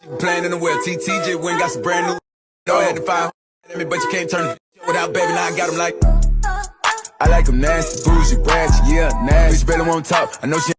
Playing in the well, TTJ went got some brand new. No, I had to find me, but you can't turn it without baby. Now I got him like. I like them nasty, bougie, ratchet, yeah, nasty. Bitch barely won't talk. I know she.